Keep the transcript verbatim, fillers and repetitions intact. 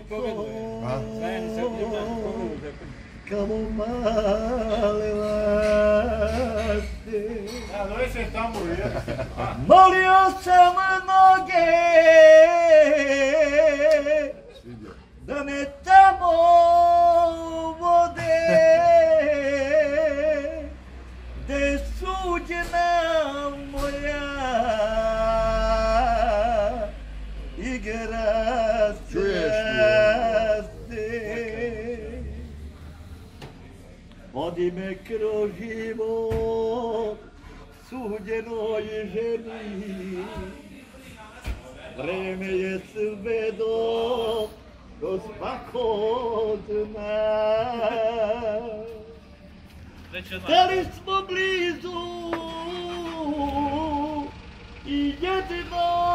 Como malevaste. Ah, no, ese está muy bien. Molio sam noge da ne tamo vode de suđena moja igra straste. Vodi me kroz život suđenoj ženi, vreme je svedok do svakog nas. Da li smo blizu i jedino